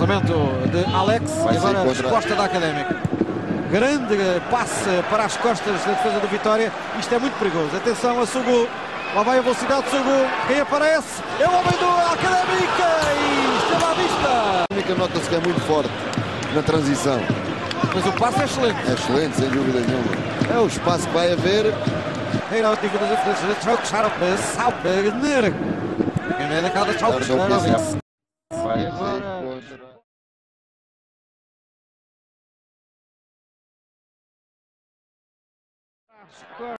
Lançamento de Alex e agora a resposta da Académica. Grande passe para as costas da defesa do Vitória. Isto é muito perigoso. Atenção a Sugu. Lá vai a velocidade de Sugu. Quem aparece é o homem do Académica. E estava à vista. A Académica nota-se que é muito forte na transição. Mas o passe é excelente. É excelente, sem dúvida nenhuma. É o espaço que vai haver. Vai agora.